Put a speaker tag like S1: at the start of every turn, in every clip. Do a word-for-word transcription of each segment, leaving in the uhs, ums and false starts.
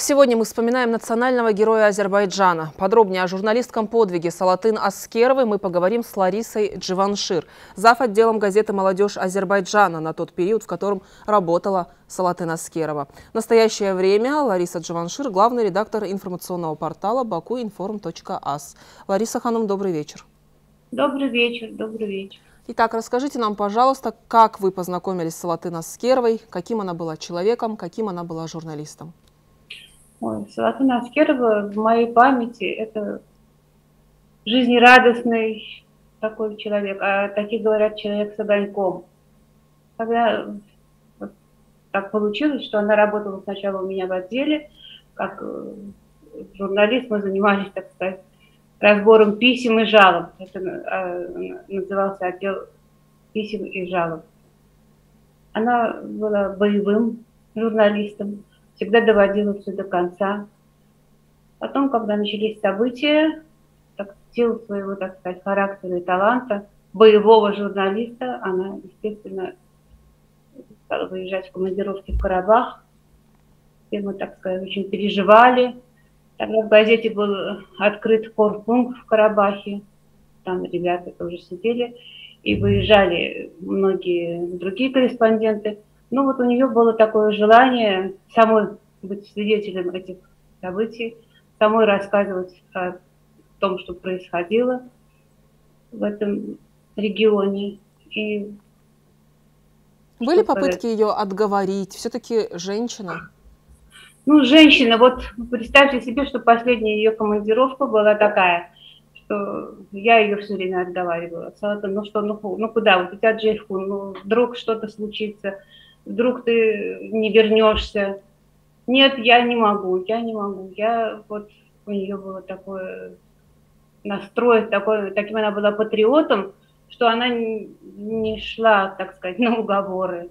S1: Сегодня мы вспоминаем национального героя Азербайджана. Подробнее о журналистском подвиге Салатын Аскеровой мы поговорим с Ларисой Дживаншир, зав. Отделом газеты «Молодежь Азербайджана» на тот период, в котором работала Салатын Аскерова. В настоящее время Лариса Дживаншир – главный редактор информационного портала бакуинформ точка ас. Лариса Ханум, добрый вечер.
S2: Добрый вечер, добрый вечер.
S1: Итак, расскажите нам, пожалуйста, как вы познакомились с Салатын Аскеровой, каким она была человеком, каким она была журналистом.
S2: Ой, Салатын Аскерова в моей памяти это жизнерадостный такой человек, а такие говорят человек с огоньком. Когда вот так получилось, что она работала сначала у меня в отделе, как журналист, мы занимались, так сказать, разбором писем и жалоб. Это назывался отдел писем и жалоб. Она была боевым журналистом, всегда доводила все до конца. Потом, когда начались события, так, в силу своего, так сказать, характера и таланта, боевого журналиста, она, естественно, стала выезжать в командировки в Карабах. И мы, так сказать, очень переживали. Тогда в газете был открыт корпункт в Карабахе. Там ребята тоже сидели. И выезжали многие другие корреспонденты. Ну вот у нее было такое желание самой быть свидетелем этих событий, самой рассказывать о том, что происходило в этом регионе. И
S1: были попытки ее отговорить? Все-таки женщина.
S2: Ну, женщина, вот представьте себе, что последняя ее командировка была такая, что я ее все время отговаривала. Салатын, ну что, ну, ну куда, вот у тебя Джейхун, ну вдруг что-то случится, вдруг ты не вернешься. Нет, я не могу, я не могу. Я вот у нее было такое настрой, такой, таким она была патриотом, что она не шла, так сказать, на уговоры.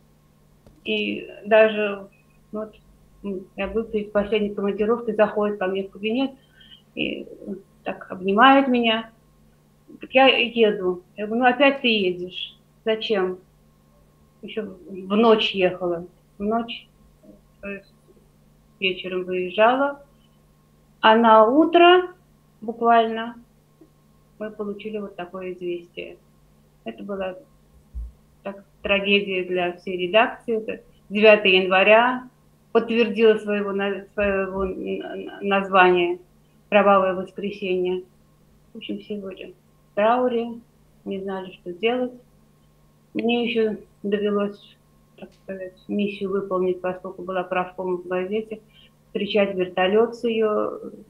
S2: И даже вот я был перед последней командировкой, заходит ко мне в кабинет и так обнимает меня. Так я еду. Я говорю, ну опять ты едешь. Зачем? Еще в ночь ехала. В ночь, то есть вечером выезжала. А на утро буквально мы получили вот такое известие. Это была так, трагедия для всей редакции. Это девятого января подтвердила своего, своего названия «Кровавое воскресенье». В общем, все были в трауре, не знали, что делать. Мне еще довелось, так сказать, миссию выполнить, поскольку была правком в газете, встречать вертолет с ее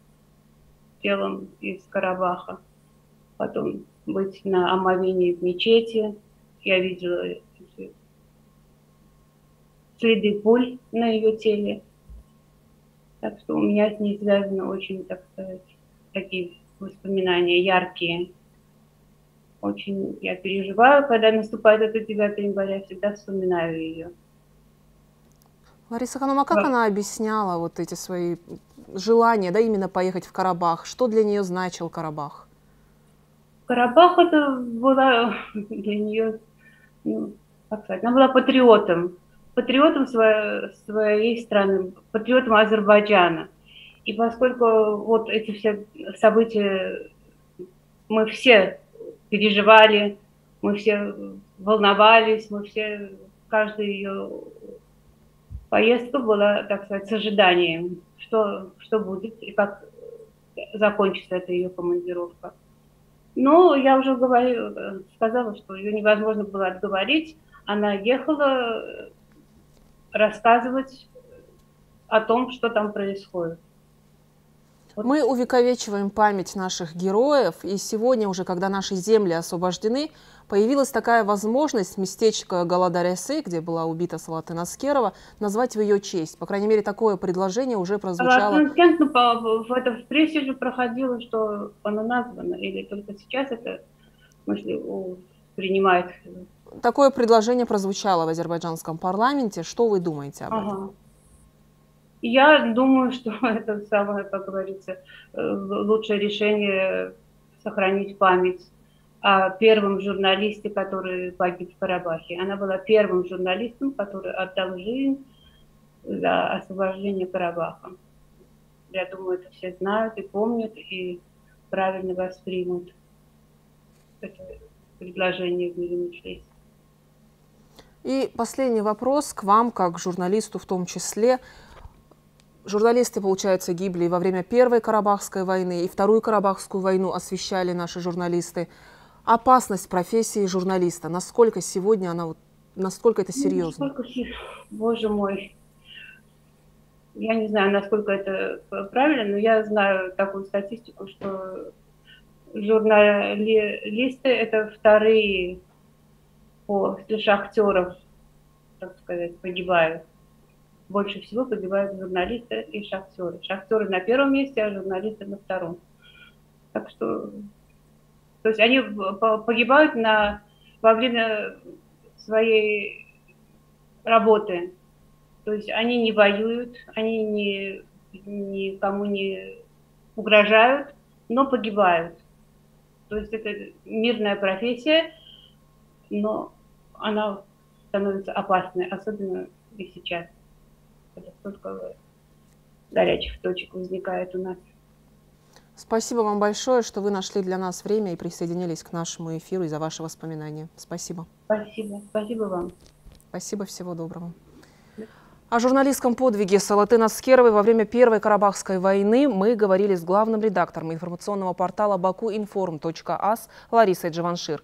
S2: телом из Карабаха, потом быть на омовении в мечети. Я видела следы пуль на ее теле. Так что у меня с ней связаны очень, так сказать, такие воспоминания яркие. Очень я переживаю, когда наступает это девятого января, всегда вспоминаю ее.
S1: Лариса Ханум, а как да. она объясняла вот эти свои желания, да, именно поехать в Карабах? Что для нее значил Карабах?
S2: Карабах это была для нее, ну, как сказать, она была патриотом, патриотом своей, своей страны, патриотом Азербайджана. И поскольку вот эти все события мы все переживали, мы все волновались, мы все, каждая ее поездка была, так сказать, с ожиданием, что, что будет и как закончится эта ее командировка. Но я уже говорила, сказала, что ее невозможно было отговорить. Она ехала рассказывать о том, что там происходит.
S1: Вот. Мы увековечиваем память наших героев, и сегодня уже, когда наши земли освобождеены, появилась такая возможность местечко Галадарясы, где была убита Салатын Аскерова, назвать в ее честь. По крайней мере, такое предложение уже прозвучало.
S2: В этом в прессе же проходило, что оно названо, или только сейчас это мысли принимает?
S1: Такое предложение прозвучало в азербайджанском парламенте. Что вы думаете об ага. этом?
S2: Я думаю, что это самое, как говорится, лучшее решение сохранить память о первом журналисте, который погиб в Карабахе. Она была первым журналистом, который отдал жизнь за освобождение Карабаха. Я думаю, это все знают и помнят, и правильно воспримут это предложение в мире меджлиса.
S1: И последний вопрос к вам, как к журналисту в том числе. Журналисты, получается, гибли во время Первой Карабахской войны, и Вторую Карабахскую войну освещали наши журналисты. Опасность профессии журналиста, насколько сегодня она, вот, насколько это серьезно?
S2: Ну, насколько, боже мой, я не знаю, насколько это правильно, но я знаю такую статистику, что журналисты — это вторые после шахтеров, так сказать, погибают. Больше всего погибают журналисты и шахтеры. Шахтеры на первом месте, а журналисты на втором. Так что, то есть они погибают на, во время своей работы. То есть они не воюют, они не, никому не угрожают, но погибают. То есть это мирная профессия, но она становится опасной, особенно и сейчас, когда столько горячих точек возникает у нас.
S1: Спасибо вам большое, что вы нашли для нас время и присоединились к нашему эфиру и за ваши воспоминания. Спасибо.
S2: Спасибо. Спасибо вам.
S1: Спасибо, всего доброго. О журналистском подвиге Салатын Аскеровой во время Первой Карабахской войны мы говорили с главным редактором информационного портала баку информ точка ас Ларисой Дживаншир.